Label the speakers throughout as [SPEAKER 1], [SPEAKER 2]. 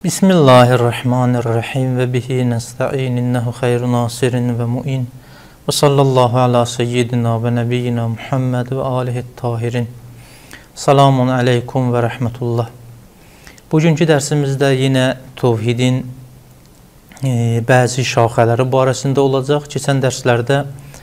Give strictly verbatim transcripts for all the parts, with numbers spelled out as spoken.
[SPEAKER 1] Bismillahirrahmanirrahim ve bihi nesta'in innehu hayru nasirin ve mu'in ve sallallahu ala seyyidina ve nebiyyina Muhammed ve alihi tahirin. Selamun aleykum ve rahmetullah. Bugünkü dərsimizdə yenə tövhidin e, bəzi şaxələri barəsində olacaq. Keçən dərslərdə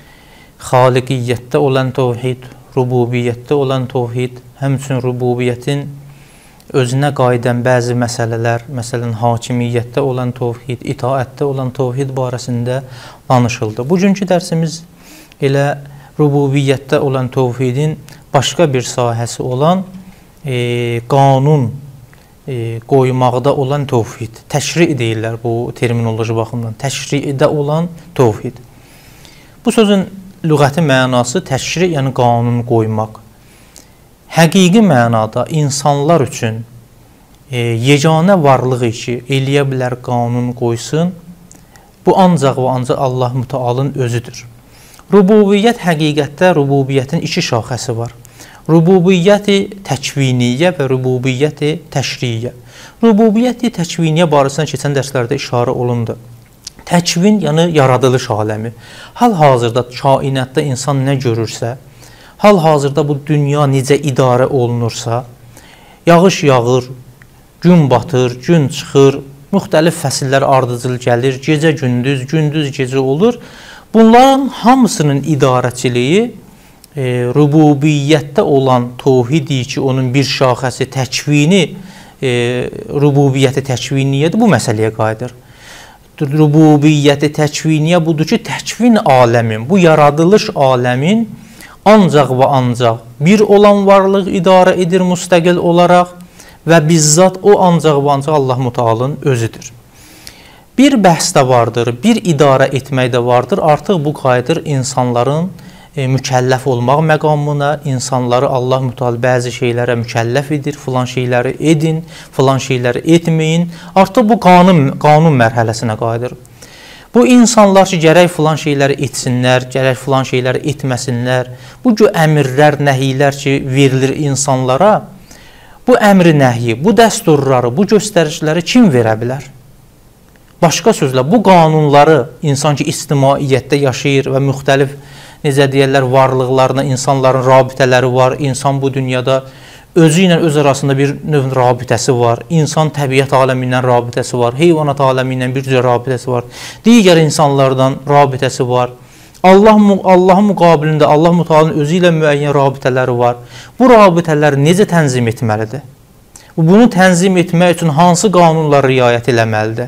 [SPEAKER 1] xaliqiyyətdə olan tövhid, rububiyyətdə olan tövhid, həmçinin rububiyyətin özünə qayıdan bəzi məsələlər, məsələn, hakimiyyətdə olan tövhid, itaətdə olan tövhid barəsində danışıldı. Bugünkü dərsimiz elə rububiyyətdə olan tövhidin başqa bir sahəsi olan e, qanun e, qoymaqda olan tövhid. Təşri deyirlər bu terminoloji baxımdan. Təşridə olan tövhid. Bu sözün lüğəti mənası təşri, yəni qanun qoymaq. Həqiqi mənada insanlar üçün e, yeganə varlığı ki, eləyə bilər qanun qoysun, bu ancaq və ancaq Allah Mütealın özüdür. Rububiyyət həqiqətdə rububiyyətin iki şaxəsi var. Rububiyyəti təkviniyyə və rububiyyəti təşriyyə. Rububiyyəti təkviniyyə barəsində keçən dərslərdə işarə olundu. Təkvin, yəni yaradılış aləmi. Hal-hazırda kainatda insan nə görürsə, hal-hazırda bu dünya necə idarə olunursa, yağış yağır, gün batır, gün çıxır, müxtəlif fəsillər ardıcıl gəlir, gecə-gündüz, gündüz-gecə olur. Bunların hamısının idarəçiliyi e, rububiyyətdə olan tövhidi ki, onun bir şaxəsi təkvini, e, rububiyyəti təkviniyədir, bu məsələyə qayıdır. Rububiyyəti təkviniyyə budur ki, təkvin aləmin, bu yaradılış aləmin ancaq və ancaq bir olan varlıq idarə edir müstəqil olaraq və bizzat o ancaq və ancaq Allah Mütealın özüdür. Bir bəhs də vardır, bir idarə etmək də vardır. Artıq bu qayıdır insanların e, mükəlləf olmaq məqamına, insanları Allah Müteal bəzi şeylərə mükəlləf edir, filan şeyləri edin, filan şeyləri etməyin. Artıq bu qanun, qanun mərhələsinə qayıdır. Bu insanlar ki, gərək filan şeyləri etsinlər, gərək filan şeyləri etməsinlər. Bu əmrlər, nəhiylər ki, verilir insanlara, bu əmri nəhiyi, bu dəsturları, bu göstəriciləri kim verə bilər? Başqa sözlə, bu qanunları insan ki, ictimaiyyətdə yaşayır və müxtəlif, necə deyərlər, varlıqlarına insanların rabitələri var. İnsan bu dünyada özü ilə öz arasında bir növ rabitəsi var. İnsan təbiət aləmi ilə rabitəsi var. Heyvanat aləmi ilə bir cür rabitəsi var. Digər insanlardan rabitəsi var. Allah, Allahın müqabilində Allah Mütealın özü ilə müəyyən rabitələri var. Bu rabitələri necə tənzim etməlidir? Bunu tənzim etmək üçün hansı qanunlara riayət eləməlidir?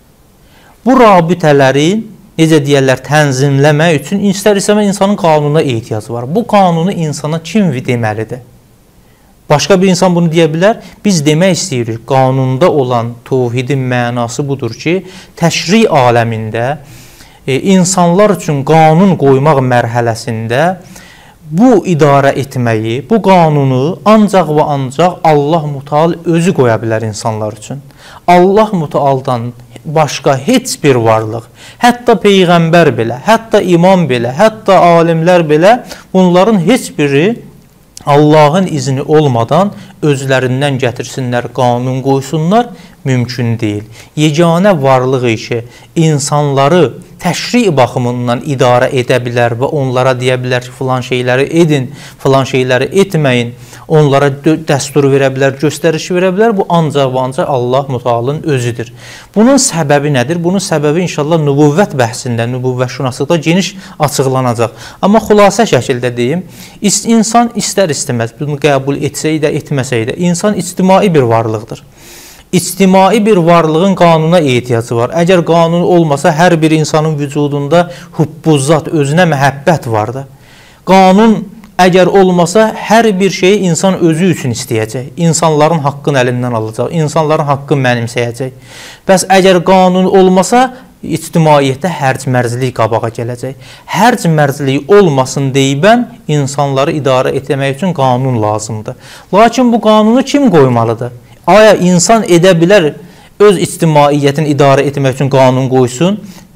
[SPEAKER 1] Bu rabitələri, necə deyərlər, tənzimləmək üçün istər-istəmə insanın qanununa ehtiyacı var. Bu qanunu insana kim deməlidir? Başqa bir insan bunu deyə bilər. Biz demək istəyirik, qanunda olan tövhidin mənası budur ki, təşri aləmində e, insanlar üçün qanun qoymaq mərhələsində bu idarə etməyi, bu qanunu ancaq və ancaq Allah Müteal özü qoya bilər insanlar üçün. Allah Mütealdan başqa heç bir varlıq, hətta Peyğəmbər belə, hətta imam belə, hətta alimlər belə, bunların heç biri Allahın izni olmadan özlərindən gətirsinlər, qanun qoysunlar, mümkün deyil. Yeganə varlığı ki, insanları təşri baxımından idarə edə bilər və onlara deyə bilər ki, filan şeyləri edin, filan şeyləri etməyin, onlara dəstur verə bilər, göstəriş verə bilər, bu ancaq və ancaq Allah Mütealın özüdür. Bunun səbəbi nədir? Bunun səbəbi inşallah nübüvvət bəhsində, nübüvvət şünaslıqda geniş açıqlanacaq. Amma xülasə şəkildə deyim, insan istər-istəməz, bunu qəbul etsək də, etməsək də, insan ictimai bir varlıqdır. İctimai bir varlığın qanuna ehtiyacı var. Əgər qanun olmasa, hər bir insanın vücudunda hubbuzat, özünə məhəbbət vardır. Qanun əgər olmasa, hər bir şeyi insan özü üçün istəyəcək. İnsanların haqqını əlindən alacaq, insanların haqqını mənimsəyəcək. Bəs əgər qanun olmasa, ictimaiyyətdə hərc-mərzlik qabağa gələcək. Hərc-mərzlik olmasın deyibən, insanları idarə etmək üçün qanun lazımdır. Lakin bu qanunu kim qoymalıdır? Aya insan edə bilər öz ictimaiyyətini idarə etmək üçün qanun qoysun?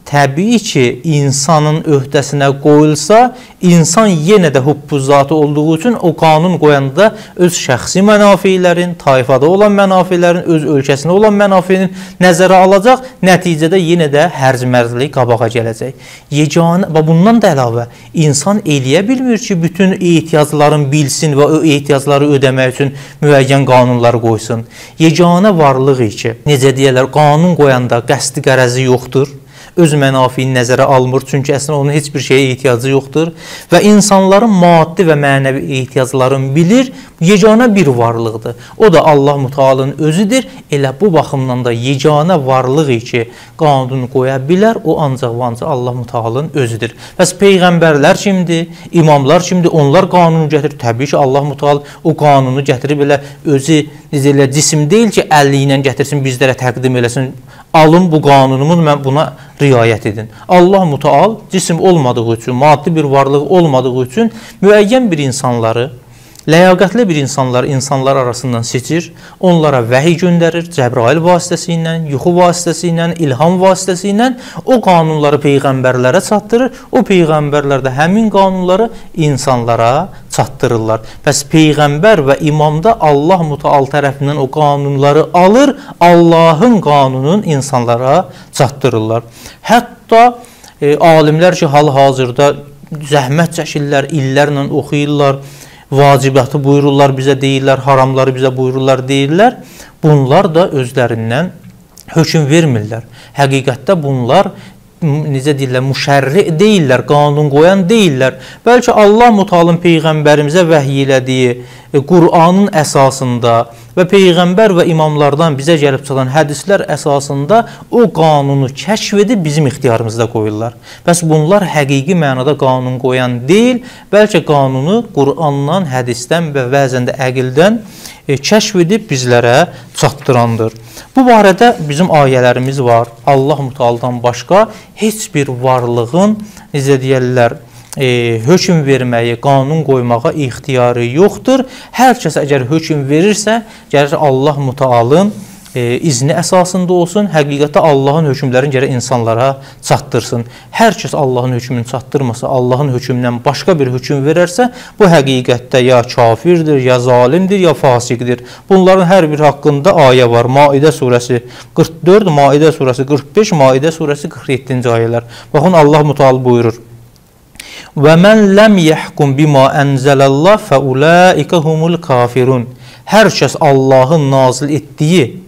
[SPEAKER 1] təbii ki, insanın öhdəsinə qoyulsa, insan yenə də hubbuzatı olduğu üçün o qanun qoyanda öz şəxsi mənafilərin, tayfada olan mənafilərin, öz ölkəsində olan mənafinin nəzərə alacaq, nəticədə yenə də hərc-mərclik qabağa gələcək. Yeganə, və bundan da əlavə, insan eləyə bilmir ki, bütün ehtiyacların bilsin və o ehtiyacları ödəmək üçün müəyyən qanunları qoysun. Yeganə varlıq ki, necə deyərlər, qanun qoyanda qəsdi qərəzi yoxdur. Öz mənafiyini nəzərə almır, çünki əslində onun heç bir şeyə ehtiyacı yoxdur və insanların maddi və mənəvi ehtiyaclarını bilir, yeganə bir varlıqdır. O da Allah Mütəalın özüdür. Elə bu baxımdan da yeganə varlıq ki, qanun qoya bilər, o ancaq və ancaq Allah Mütəalın özüdür. Bəs peyğəmbərlər kimdir? İmamlar kimdir? Onlar qanunu gətirir. Təbii ki, Allah Mütəal o qanunu gətirib elə özü necə elə cisim deyil ki, əlli ilə gətirsin, bizlərə təqdim eləsin. Alın bu qanunumu, mən buna riayət edin. Allah Mütəal cisim olmadığı üçün, maddi bir varlıq olmadığı üçün müəyyən bir insanları, ləyaqətli bir insanları insanlar arasından seçir, onlara vəhiy göndərir, Cəbrail vasitəsilə, yuxu vasitəsilə, ilham vasitəsilə o qanunları peyğəmbərlərə çatdırır, o peyğəmbərlər də həmin qanunları insanlara çatdırırlar. Bəs peyğəmbər və imamda Allah Mütəal tərəfindən o qanunları alır, Allahın qanununu insanlara çatdırırlar. Hətta e, alimlər ki, hal-hazırda zəhmət çəkirlər, illərlə oxuyurlar, vacibatı buyururlar bizə deyirlər, haramları bizə buyururlar deyirlər. Bunlar da özlərindən hökm vermirlər. Həqiqətdə bunlar necə deyirlər, müşərri deyirlər, qanun qoyan deyirlər. Bəlkə Allah Mütəalın peyğəmbərimizə vəhiy elədiyi Qur'anın əsasında və peyğəmbər və imamlardan bizə gəlib çıxan hədislər əsasında o qanunu kəşf edib bizim ixtiyarımızda qoyurlar. Bəs bunlar həqiqi mənada qanun qoyan deyil, bəlkə qanunu Qur'andan, hədisdən və bəzən də əqildən kəşf edib bizlərə çatdırandır. Bu barədə bizim ayələrimiz var. Allah Mütəaldan başqa heç bir varlığın, necə deyərlər, e, hökm verməyi, qanun qoymağa ixtiyarı yoxdur. Hər kəs əgər hökm verirsə, gəlir Allah Mütəalın e, izni əsasında olsun, həqiqətdə Allahın hökmlərini gərək insanlara çatdırsın. Hər kəs Allahın hökmünü çatdırmasa, Allahın hökmündən başqa bir hökm verərsə, bu həqiqətdə ya kafirdir, ya zalimdir, ya fasiqdir. Bunların hər bir haqqında ayə var. Maidə surəsi qırx dörd, Maidə surəsi qırx beş, Maidə surəsi qırx yeddinci ayələr. Baxın, Allah Mütəal buyurur: "Və mən ləm yəhkum bima ənzəlallah fəulaikə humul kafirun." Hər kəs Allahın nazil etdiyi,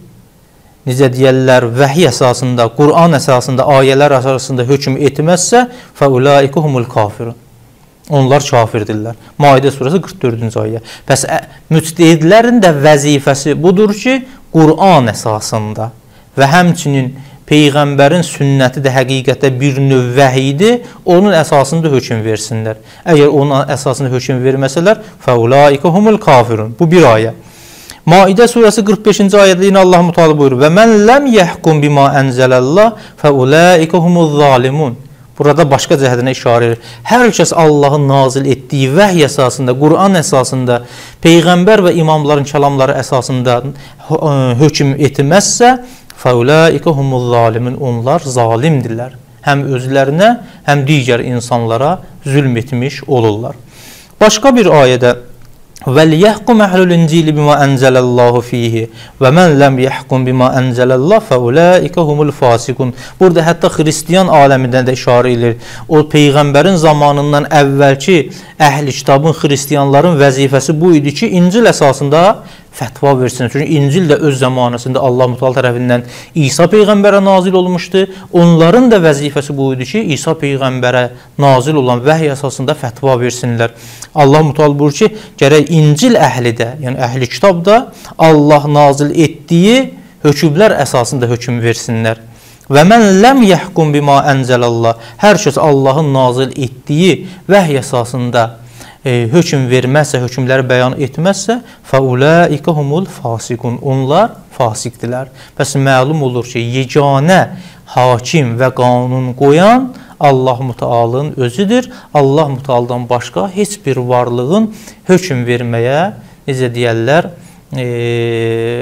[SPEAKER 1] necə deyərlər, vəhiy əsasında, Qur'an əsasında, ayələr əsasında hökm etməzsə, fəulaikə humul kafirun. Onlar kafirdirlər. Maidə surəsi qırx dördüncü ayə. Bəs müctəhidlərin də vəzifəsi budur ki, Qur'an əsasında və həmçinin peyğəmbərin sünnəti də həqiqətdə bir növ vəhiydir, onun əsasında hökm versinlər. Əgər onun əsasında hökm verməsələr, fəulaikə humul kafirun. Bu bir ayə. Maidə surəsi qırx beşinci ayədə yine Allah Mütəala buyurur: "Və mən ləm yəhkum bima ənzəlallah fəulaikə humuz zalimun." Burada başqa cəhətinə işarə edir. Hər kəs Allahın nazil etdiyi vəhiy əsasında, Qur'an əsasında, peyğəmbər və imamların kəlamları əsasında hökm etməzsə, fəulaikə humuz zalimun. Onlar zalimdirlər. Həm özlərinə, həm digər insanlara zülm etmiş olurlar. Başqa bir ayədə وَلْيَحْكُمْ أَهْلُ الْإِنْجِيلِ بِمَا أَنْزَلَ اللّٰهُ ف۪يهِ وَمَنْ لَمْ يَحْكُمْ بِمَا أَنْزَلَ اللّٰهُ فَاُولَٰئِكَ هُمُ الْفَاسِقُونَ. Burada hətta Hristiyan aləmindən də işarə edilir. O peyğəmbərin zamanından əvvəlki əhl-i kitabın, xristiyanların vəzifəsi bu idi ki, İncil əsasında fətva versin. Çünki İncil də öz zamanəsində Allah Mütəala tərəfindən İsa peyğəmbərə nazil olmuşdu. Onların da vəzifəsi bu idi ki, İsa peyğəmbərə nazil olan vəhiy əsasında fətva versinlər. Allah Mütəala buyurur ki, gərək İncil əhli də, yəni əhli kitabda Allah nazil etdiyi hökmlər əsasında hökm versinlər. Və mən ləm yəhkum bima ənzəlallah. Hər kəs Allahın nazil etdiyi vəhiy əsasında E, hökm verməzsə, hökmləri bəyan etməzsə, fəulaikə humul fasiqun. Onlar fasiqdilər. Bəs məlum olur ki, yeganə hakim və qanun qoyan Allah Mütəalın özüdür. Allah Mütəaldan başqa heç bir varlığın hökm verməyə, necə deyərlər, e,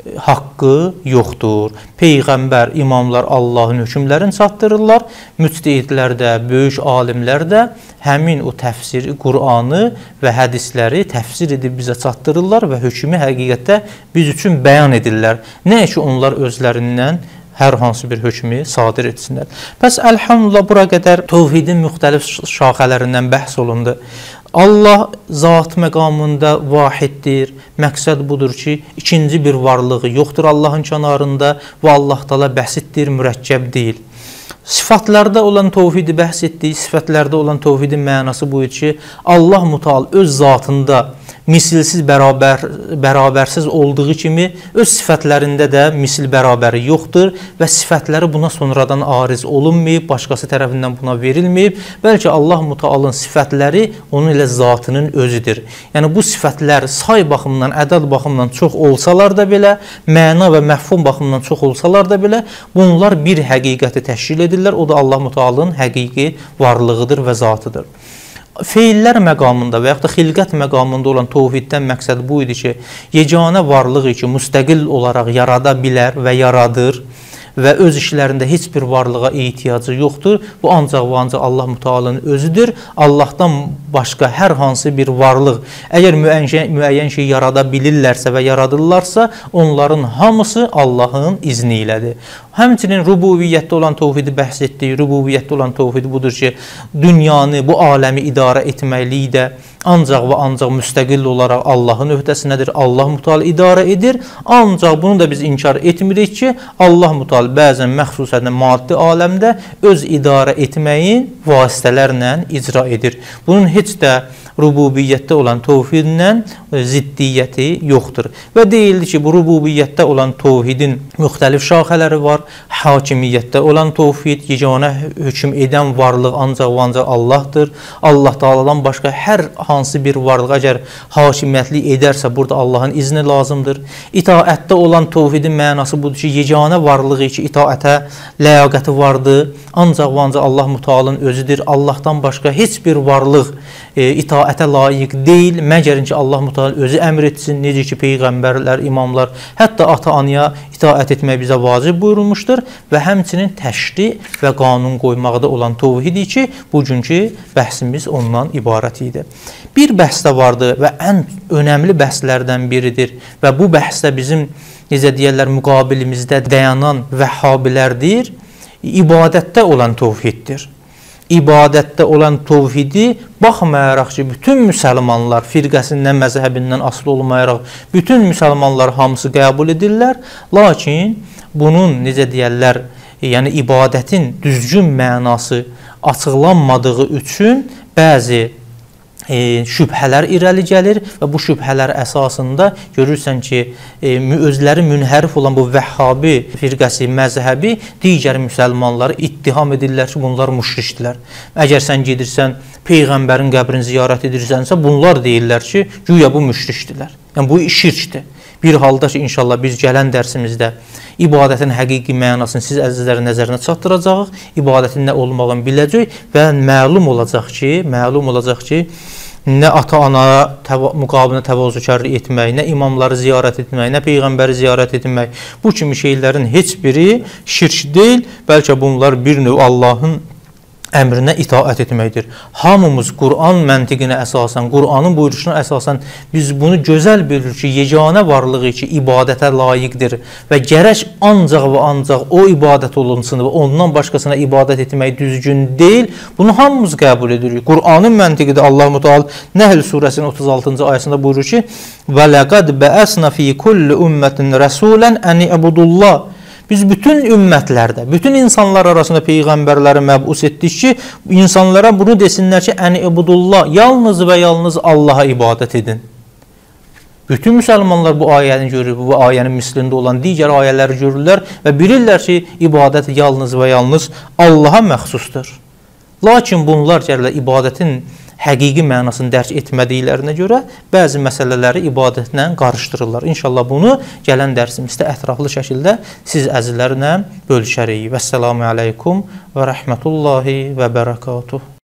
[SPEAKER 1] haqqı yoxdur. Peyğəmbər, imamlar Allahın hökmlərini çatdırırlar. Müctehidlər də, böyük alimlər də həmin o təfsiri, Qur'anı və hədisləri təfsir edib bizə çatdırırlar və hökmü həqiqətdə biz üçün bəyan edirlər. Nə ki onlar özlərindən hər hansı bir hökmü sadir etsinlər. Bəs əlhamdülillah bura qədər tövhidin müxtəlif şaxələrindən bəhs olundu. Allah zat məqamında vahiddir. Məqsəd budur ki, ikinci bir varlığı yoxdur Allahın kənarında və Allah Taala bəsitdir, mürəkkəb deyil. Sifatlarda olan tövhidi bəhs etdik. Sifətlərdə olan tövhidin mənası bu ki, Allah Müteal öz zatında misilsiz, bərabər, bərabərsiz olduğu kimi öz sifətlərində də misil bərabəri yoxdur və sifətləri buna sonradan ariz olunmayıb, başqası tərəfindən buna verilməyib. Bəlkə Allah Mütealın sifətləri onun ilə zatının özüdür. Yəni bu sifətlər say baxımından, ədəd baxımından çox olsalar da belə, məna və məfhum baxımından çox olsalar da belə, bunlar bir həqiqəti təşkil edirlər. O da Allah Mütealın həqiqi varlığıdır və zatıdır. Feillər məqamında və yaxud da xilqət məqamında olan tövhiddən məqsəd bu idi ki, yeganə varlığı ki, müstəqil olaraq yarada bilər və yaradır və öz işlərində heç bir varlığa ehtiyacı yoxdur. Bu ancaq və ancaq Allah Mütealın özüdür. Allahdan başqa hər hansı bir varlıq, əgər müəyyən, müəyyən şey yarada bilirlərsə və yaradırlarsa, onların hamısı Allahın izni ilədir. Həmçinin rububiyyətdə olan tövhidi bəhs etdik. Rububiyyətdə olan tövhid budur ki, dünyanı, bu aləmi idarə etməkliyi də ancaq və ancaq müstəqil olaraq Allahın öhdəsindədir. Allah Müteal idarə edir. Ancaq bunu da biz inkar etmirik ki, Allah Müteal bəzən məxsusən maddi aləmdə öz idarə etməyin vasitələrlə icra edir. Bunun heç də rububiyyətdə olan tövhidlə ziddiyyəti yoxdur. Və deyildi ki, bu rububiyyətdə olan tövhidin müxtəlif şaxələri var. Hakimiyyətdə olan tövhid, yeganə hökm edən varlıq ancaq və ancaq Allahdır. Allah Taala'dan başqa hər hansı bir varlıq əgər hakimiyyətli edərsə, burada Allahın izni lazımdır. İtaətdə olan tövhidin mənası budur ki, yeganə varlığı ki, itaətə ləyaqəti vardır. Ancaq və ancaq Allah Mütealın özüdür. Allahdan başqa heç bir varlıq e, itaətə layiq deyil. Məgərin ki, Allah Müteal özü əmr etsin. Necə ki, peyğəmbərlər, imamlar, hətta ata-anaya itaət etmək bizə vacib buyurulmuşdur və həmçinin təşri və qanun qoymaqda olan tövhidi ki, bugünkü bəhsimiz ondan ibarət idi. Bir bəhs də vardı və ən önəmli bəhslərdən biridir və bu bəhsdə bizim, necə deyərlər, müqabilimizdə dayanan vəhhabilərdir. İbadətdə olan tövhiddir. İbadətdə olan tövhidi baxmayaraq ki, bütün müsəlmanlar firqəsindən, məzhəbindən asılı olmayaraq, bütün müsəlmanlar hamısı qəbul edirlər. Lakin bunun, necə deyərlər, yəni ibadətin düzgün mənası açıqlanmadığı üçün bəzi E, şübhələr irəli gəlir və bu şübhələr əsasında görürsən ki, e, özləri münhərif olan bu vəhhabi firqəsi, məzhəbi digər müsəlmanları ittiham edirlər ki, bunlar müşrikdirlər. Əgər sən gedirsən, Peyğəmbərin qəbrini ziyarət edirsənsə, bunlar deyirlər ki, güya bu müşrikdirlər. Yəni, bu şirkdir. Bir halda ki, inşallah biz gələn dərsimizdə ibadətin həqiqi mənasını siz əzizlərin nəzərinə çatdıracağıq, ibadətin nə olmağını biləcək və məlum olacaq ki, məlum olacaq ki, nə ata-anaya təva müqabilində təvazökarlıq etmək, nə imamları ziyarət etmək, nə peyğəmbəri ziyarət etmək, bu kimi şeylərin heç biri şirk deyil, bəlkə bunlar bir növ Allahın əmrinə itaət etməkdir. Hamımız Qur'an məntiqinə əsasən, Qur'anın buyuruşuna əsasən biz bunu gözəl bilirik ki, yeganə varlığı ki, ibadətə layiqdir və gərək ancaq və ancaq o ibadət olunsun və ondan başqasına ibadət etmək düzgün deyil. Bunu hamımız qəbul edirik. Qur'anın məntiqidə Allah Müteal Nəhl surəsinin otuz altıncı ayəsində buyurur ki, və ləqəd bəəsnə fi kulli ümmətin rəsulən əni əbudullah. Biz bütün ümmətlərdə, bütün insanlar arasında peyğəmbərləri məbus etdik ki, insanlara bunu desinlər ki, əni ibudullah, yalnız və yalnız Allaha ibadət edin. Bütün müsəlmanlar bu ayəni görür, bu ayənin mislində olan digər ayələri görürlər və bilirlər ki, ibadət yalnız və yalnız Allaha məxsusdur. Lakin bunlar gəlirlər ibadətin həqiqi mənasını dərk etmədiklərinə görə bəzi məsələləri ibadətlə qarışdırırlar. İnşallah bunu gələn dərsimizdə ətraflı şəkildə siz əzizlərlə bölüşərik. Vəssalamu aleykum və rəhmətullahi və bərəkatuhu.